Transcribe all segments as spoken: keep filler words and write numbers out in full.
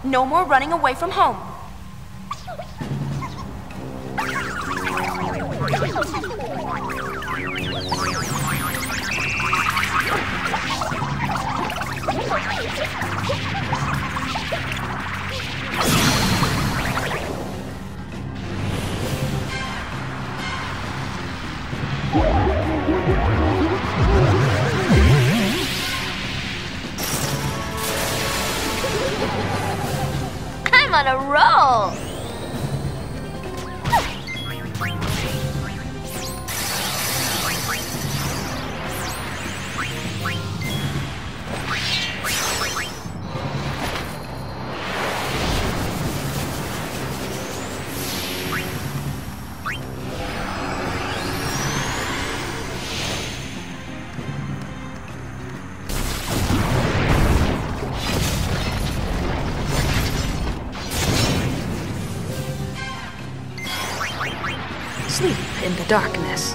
No more running away from home. I'm on a roll! Sleep in the darkness.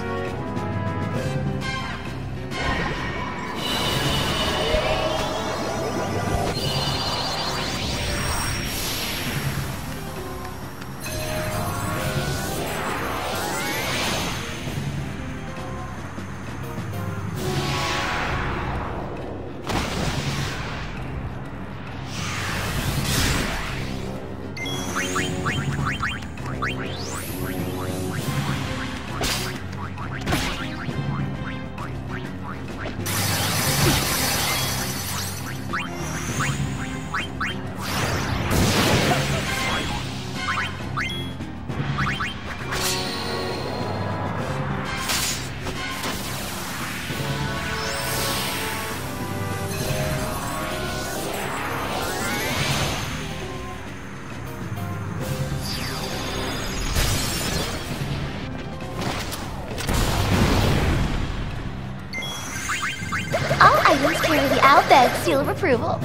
Items carry the Albed seal of approval.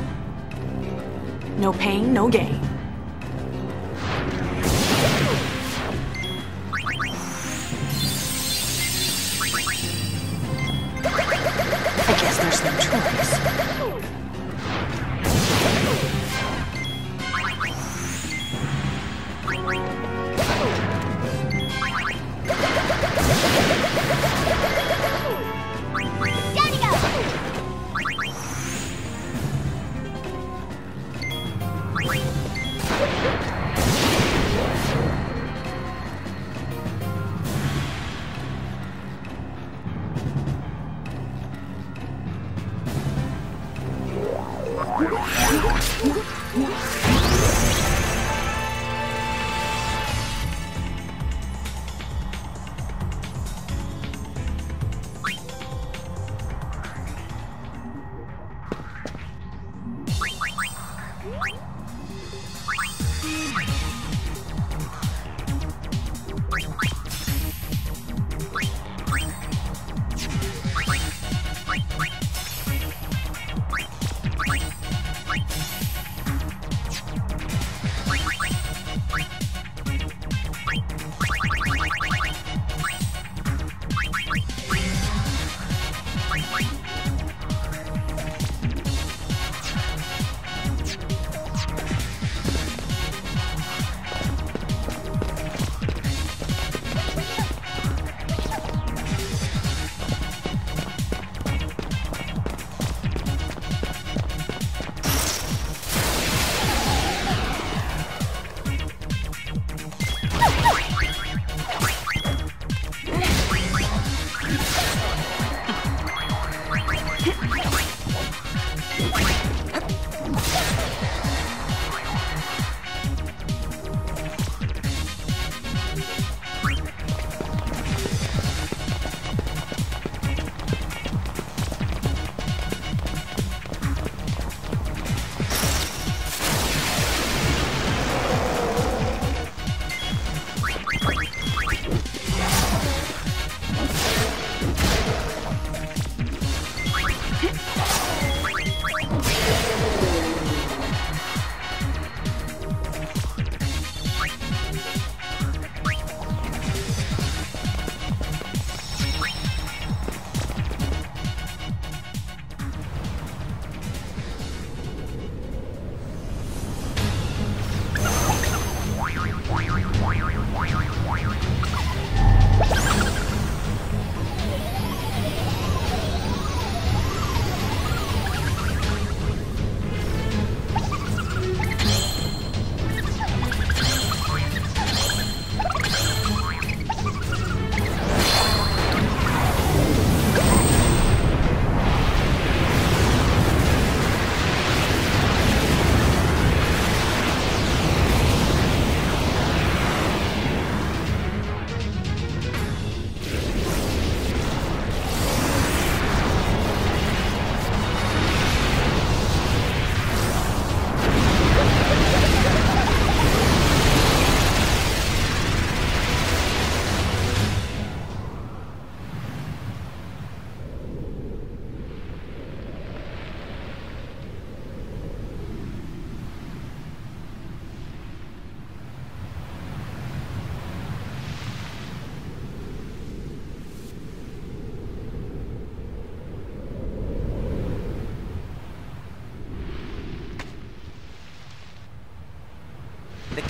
No pain, no gain. I guess there's no choice.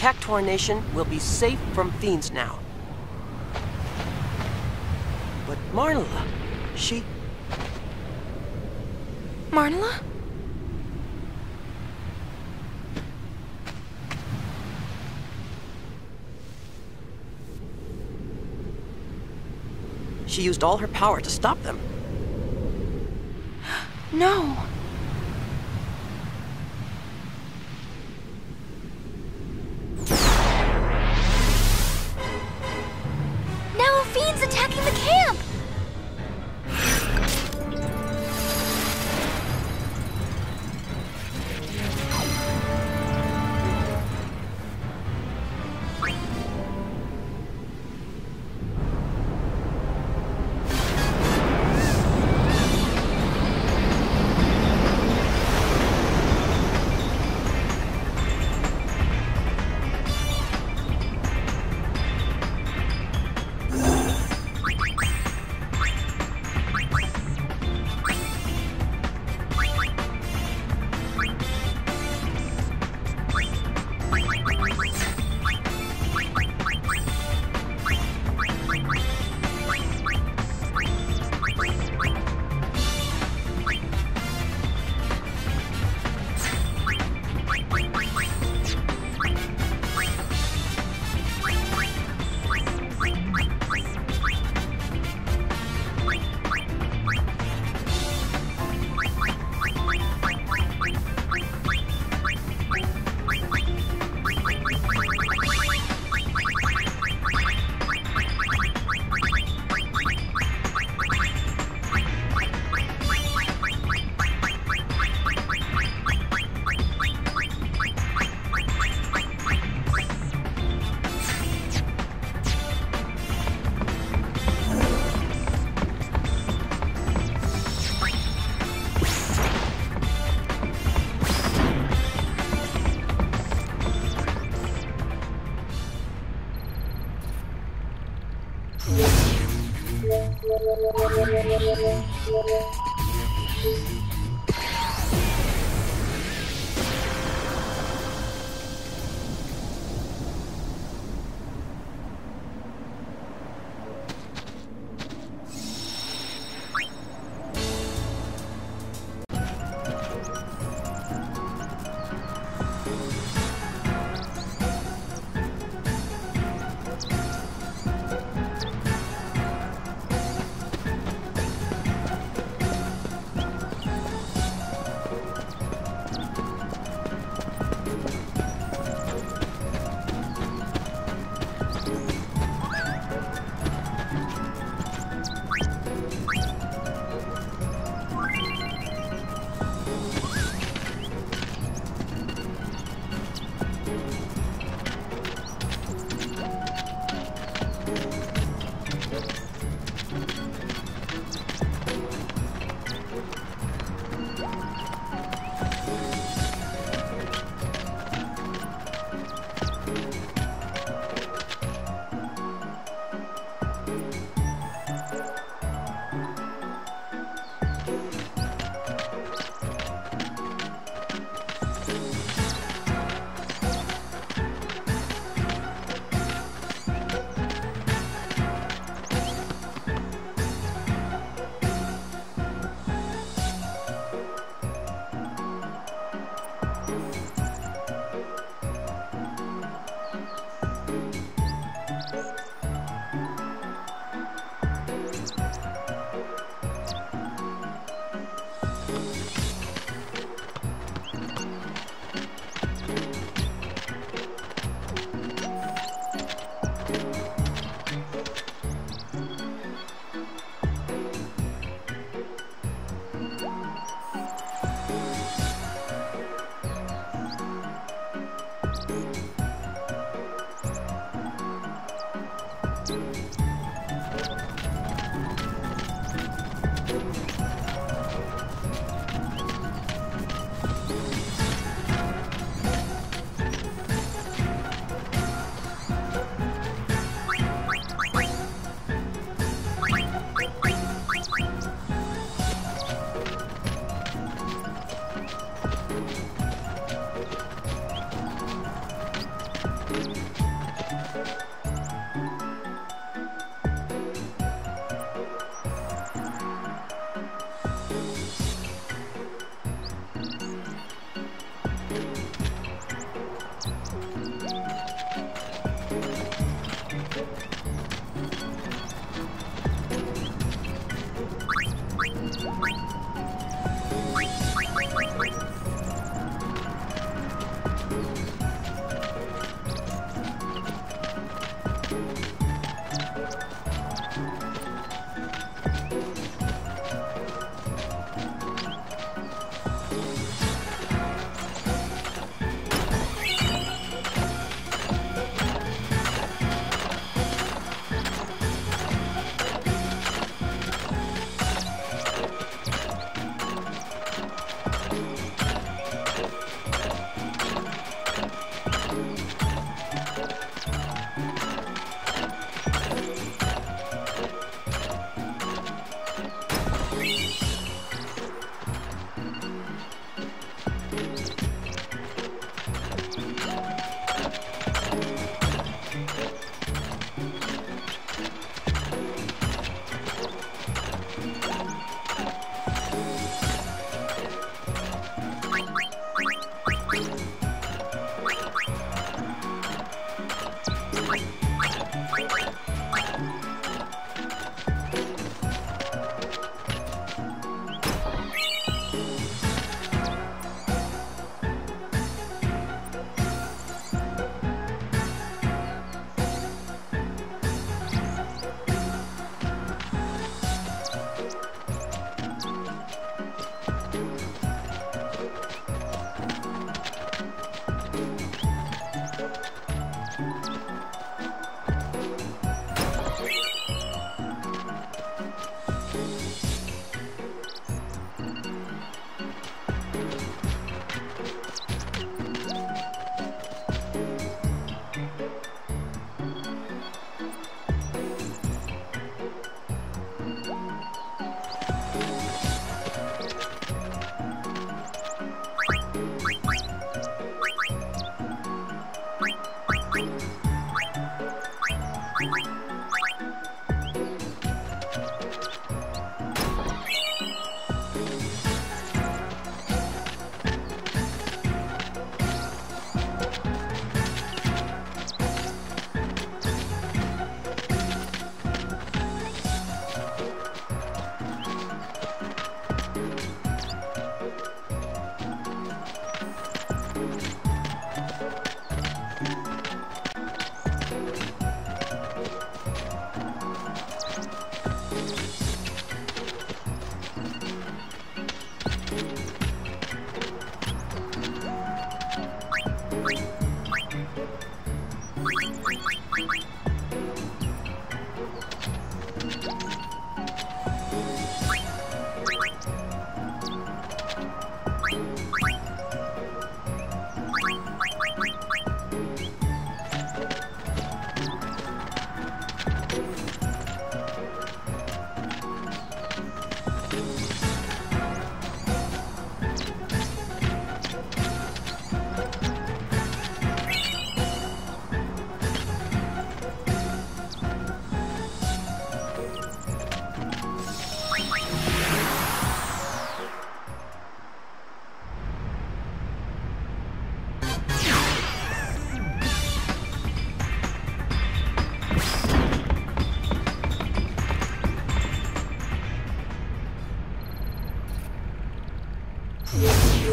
Cactuar Nation will be safe from fiends now. But Marnella, she... Marnella? She used all her power to stop them. No. Now a fiend's attacking the camp!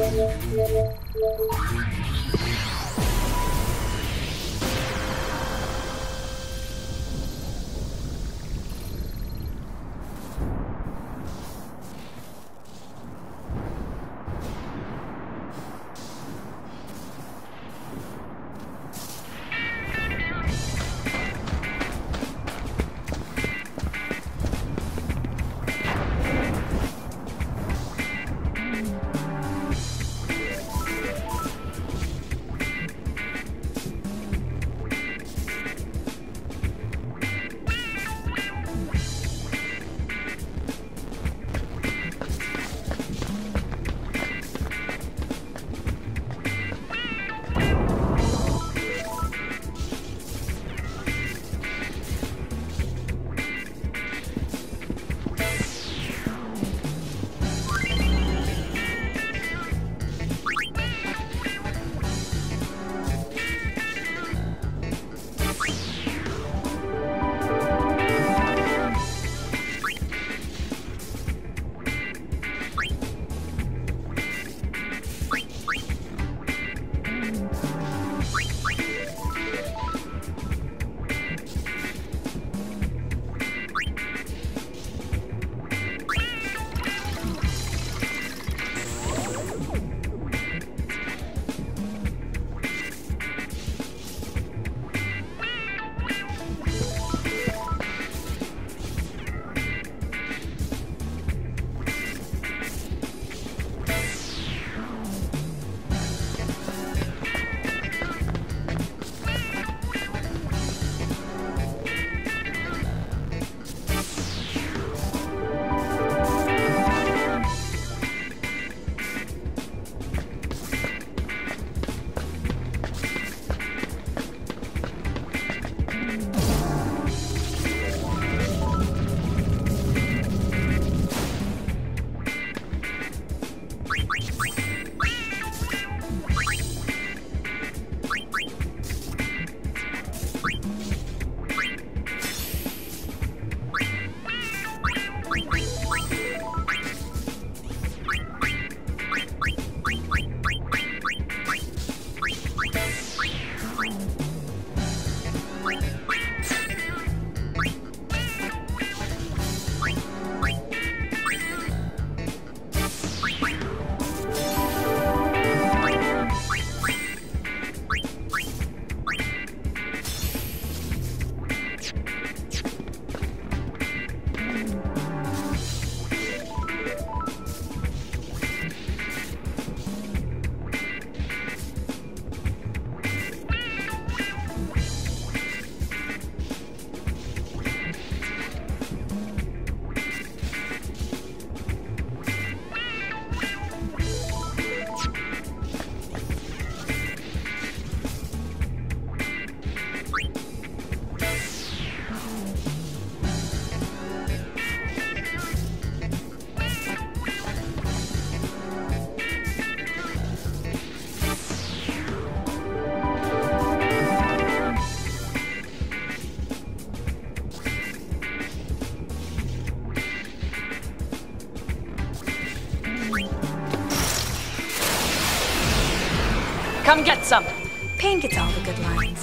Come get some. Pain gets all the good lines.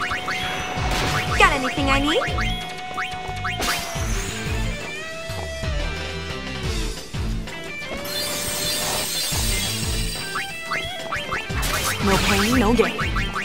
Got anything I need? No pain, no gain.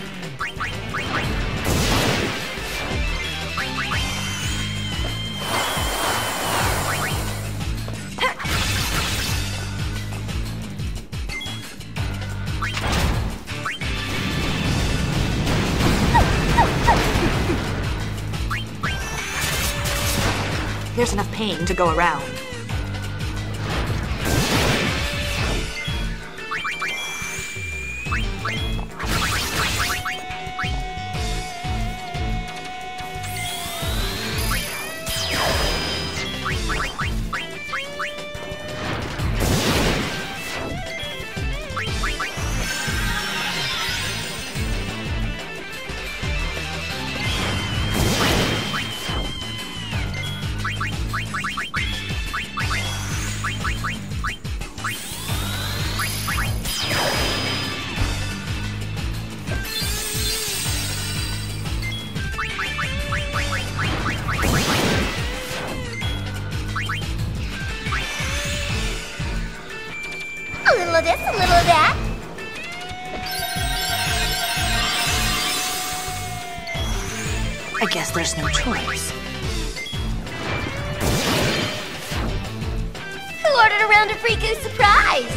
There's enough pain to go around. little of this, a little of that. I guess there's no choice. Who ordered a round of free goose surprise?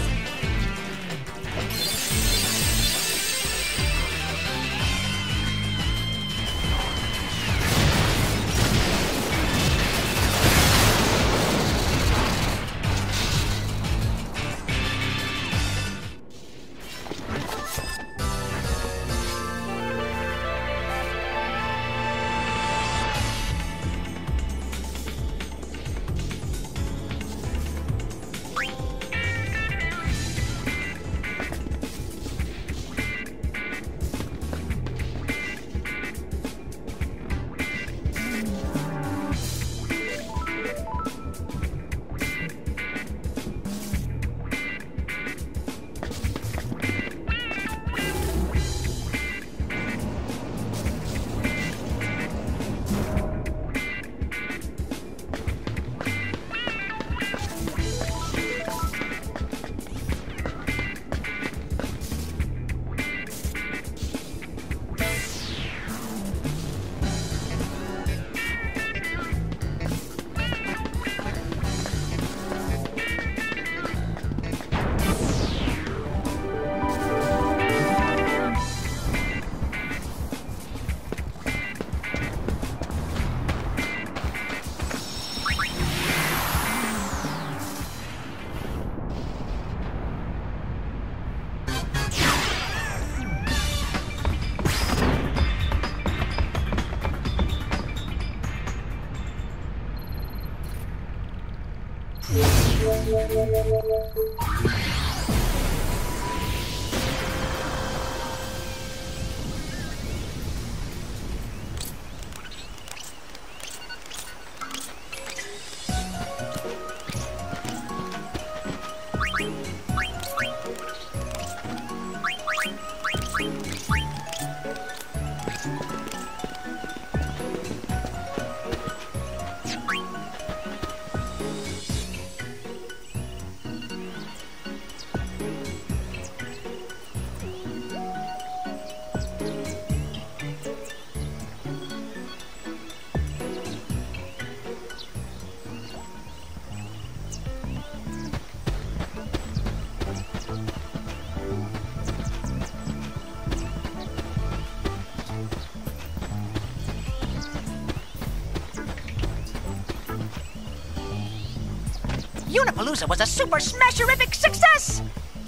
Unipalooza was a super smasherific success!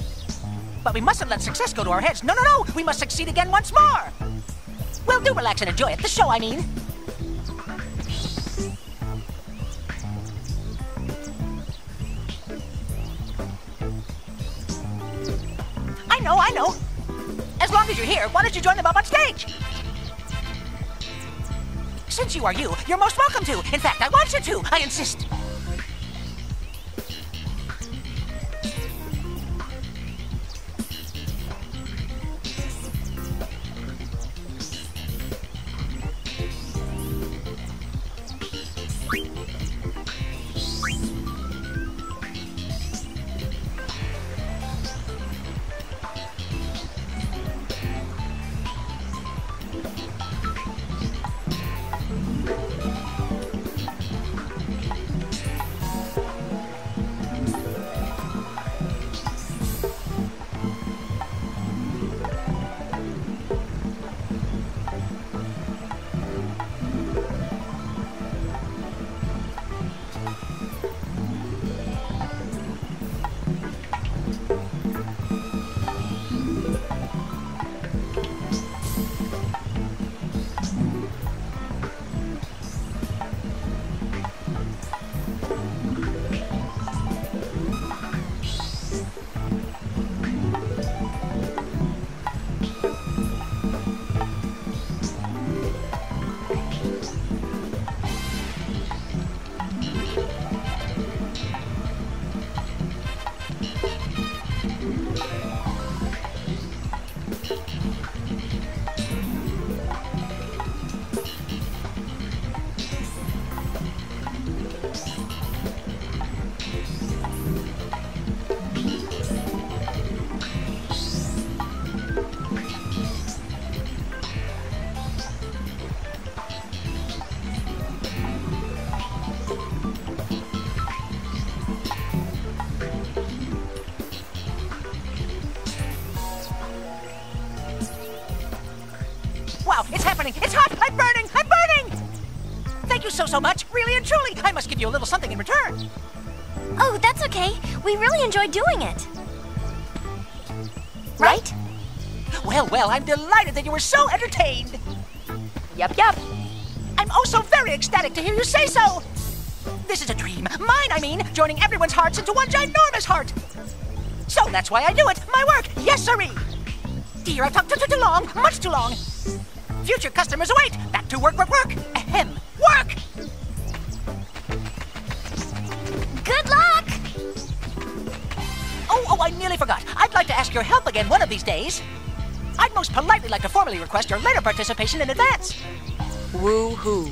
But we mustn't let success go to our heads. No, no, no! We must succeed again once more! Well, do relax and enjoy it. The show, I mean. I know, I know. As long as you're here, why don't you join them up on stage? Since you are you, you're most welcome to. In fact, I want you to. I insist. It's hot! I'm burning! I'm burning! Thank you so, so much. Really and truly. I must give you a little something in return. Oh, that's okay. We really enjoyed doing it. Right? Well, well, I'm delighted that you were so entertained. Yup, yup. I'm oh so very ecstatic to hear you say so. This is a dream. Mine, I mean, joining everyone's hearts into one ginormous heart. So that's why I do it. My work. Yes, sirree. Dear, I've talked too, too, too long. Much too long. Future customers await. Back to work, work, work. Ahem. Work! Good luck! Oh, oh, I nearly forgot. I'd like to ask your help again one of these days. I'd most politely like to formally request your later participation in advance. Woo-hoo.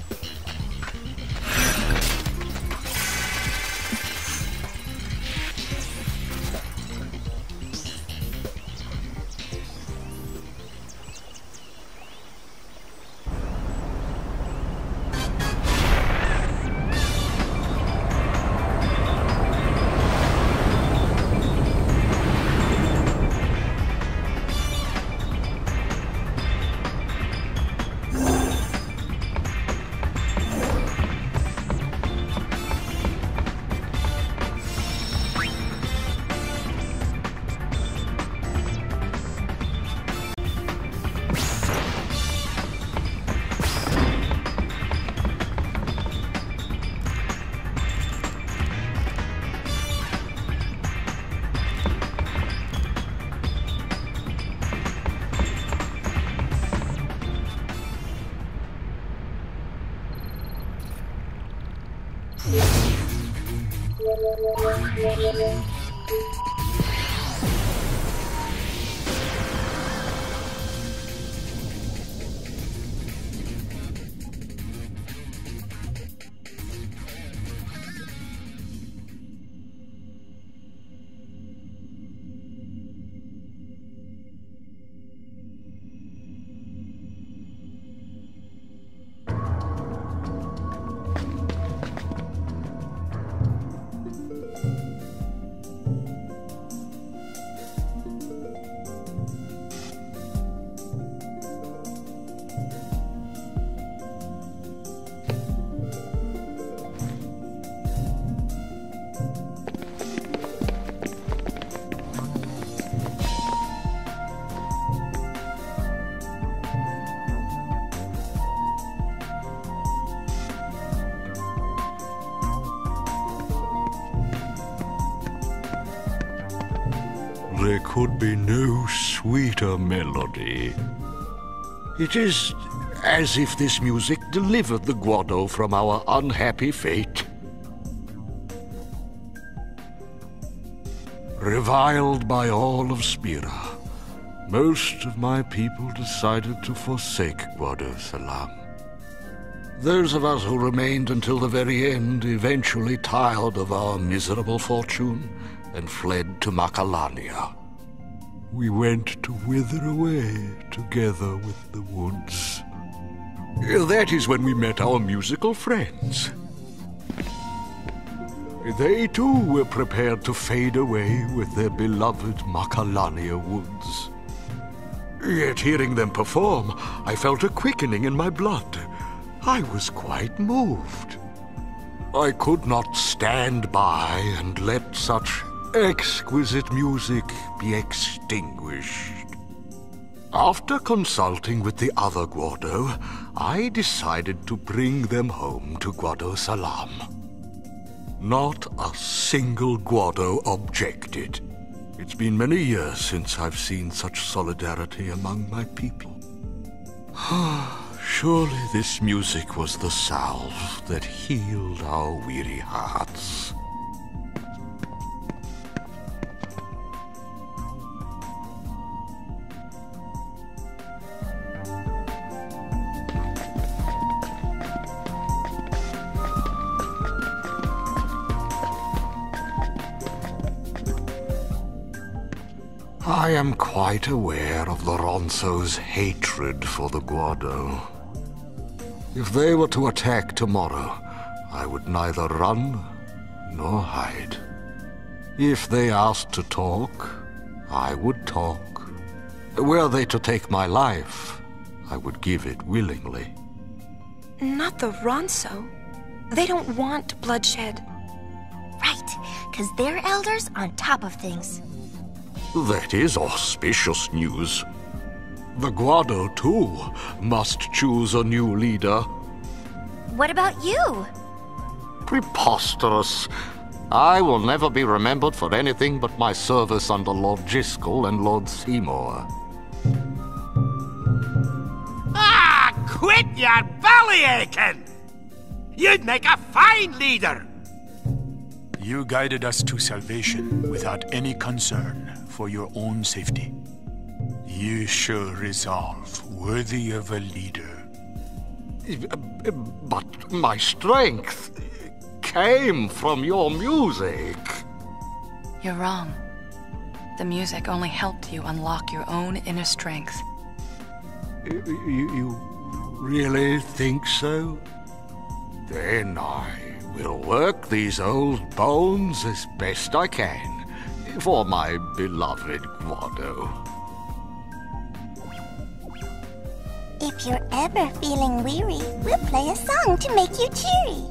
There could be no sweeter melody. It is as if this music delivered the Guado from our unhappy fate. Reviled by all of Spira, most of my people decided to forsake Guado Salam. Those of us who remained until the very end eventually tired of our miserable fortune and fled to Macalania. We went to wither away together with the woods. That is when we met our musical friends. They too were prepared to fade away with their beloved Macalania woods. Yet hearing them perform, I felt a quickening in my blood. I was quite moved. I could not stand by and let such exquisite music be extinguished. After consulting with the other Guado, I decided to bring them home to Guado Salam. Not a single Guado objected. It's been many years since I've seen such solidarity among my people. Surely this music was the salve that healed our weary hearts. I am quite aware of Lorenzo's hatred for the Guado. If they were to attack tomorrow, I would neither run nor hide. If they asked to talk, I would talk. Were they to take my life, I would give it willingly. Not the Ronso. They don't want bloodshed. Right, because they're elders on top of things. That is auspicious news. The Guado, too, must choose a new leader. What about you? Preposterous. I will never be remembered for anything but my service under Lord Jyscal and Lord Seymour. Ah, quit your bellyaching! You'd make a fine leader! You guided us to salvation without any concern for your own safety. You show resolve worthy of a leader. But my strength came from your music. You're wrong. The music only helped you unlock your own inner strength. You, you really think so? Then I will work these old bones as best I can for my beloved Guado. If you're ever feeling weary, we'll play a song to make you cheery.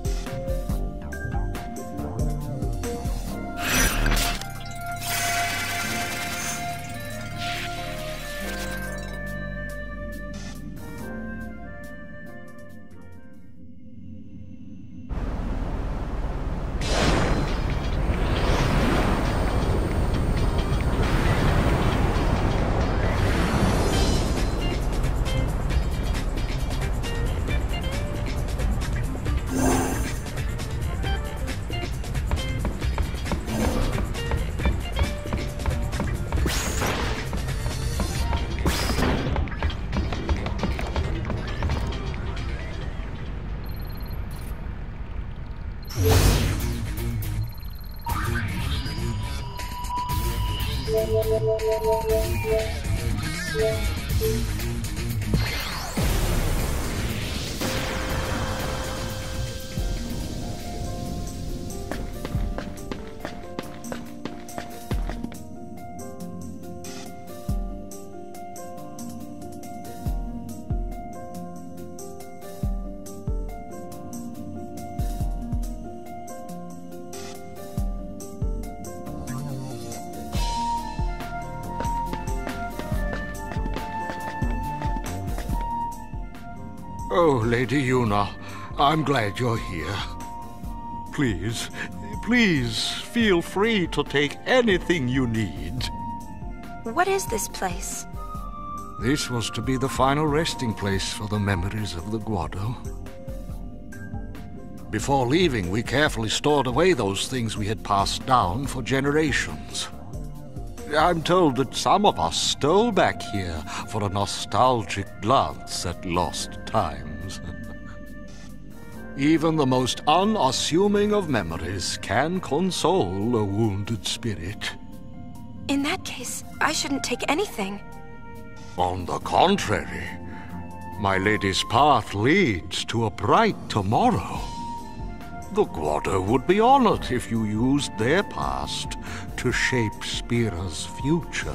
Oh, Lady Yuna, I'm glad you're here. Please, please feel free to take anything you need. What is this place? This was to be the final resting place for the memories of the Guado. Before leaving, we carefully stored away those things we had passed down for generations. I'm told that some of us stole back here for a nostalgic glance at lost times. Even the most unassuming of memories can console a wounded spirit. In that case, I shouldn't take anything. On the contrary, my lady's path leads to a bright tomorrow. The Guado would be honored if you used their past to shape Spira's future.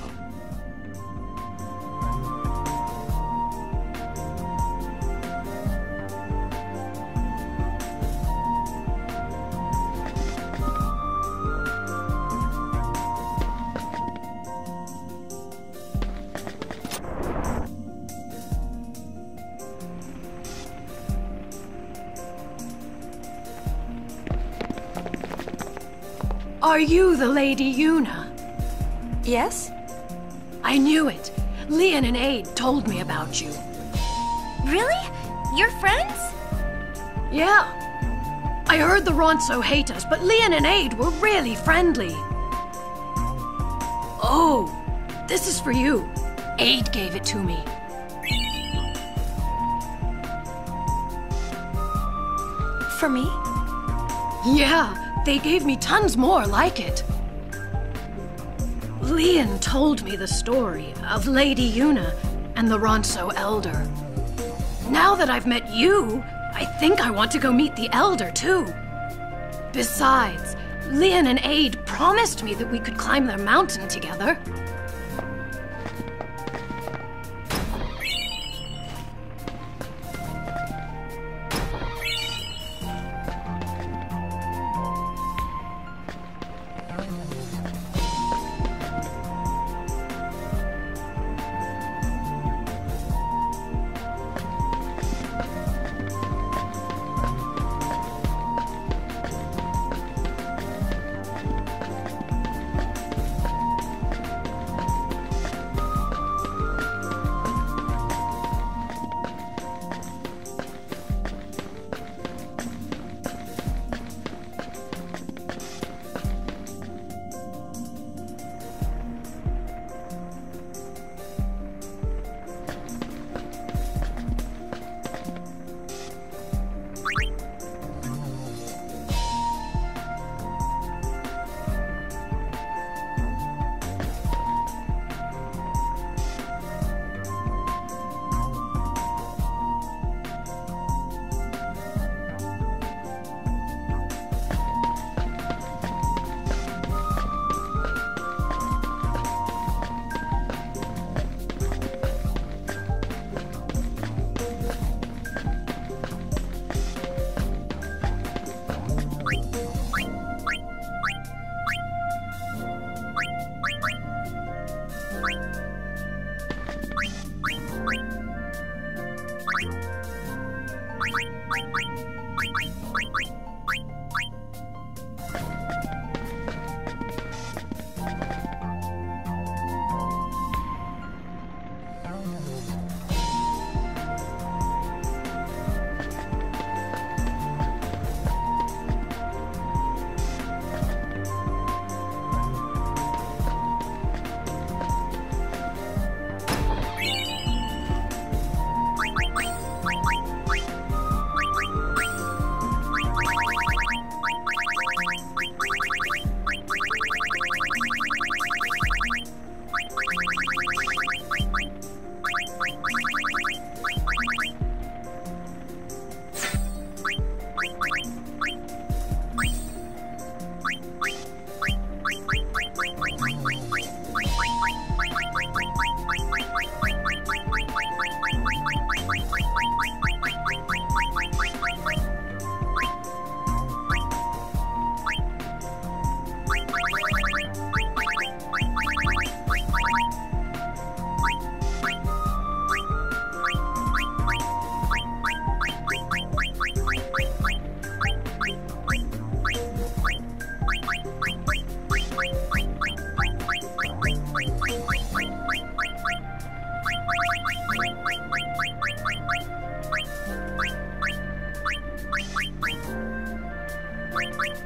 Are you the Lady Yuna? Yes? I knew it. Leon and Aid told me about you. Really? You're friends? Yeah. I heard the Ronso hate us, but Leon and Aid were really friendly. Oh, this is for you. Aid gave it to me. For me? Yeah. They gave me tons more like it. Leon told me the story of Lady Yuna and the Ronso Elder. Now that I've met you, I think I want to go meet the Elder too. Besides, Leon and Aid promised me that we could climb their mountain together.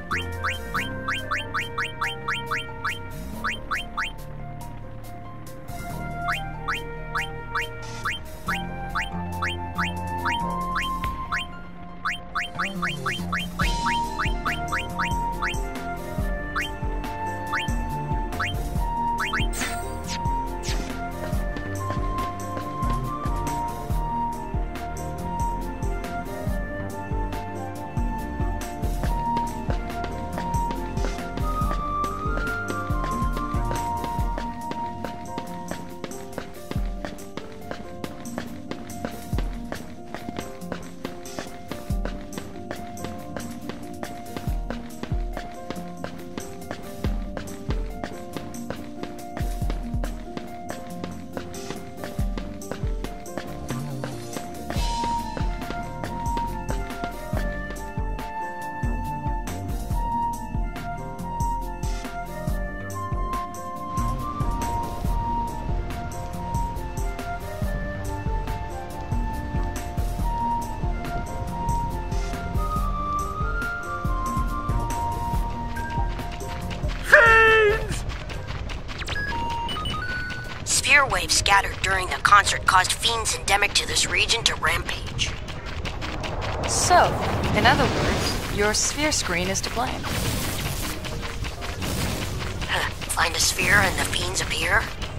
Sphere waves scattered during the concert caused fiends endemic to this region to rampage. So, in other words, your sphere screen is to blame. Huh. Find a sphere and the fiends appear?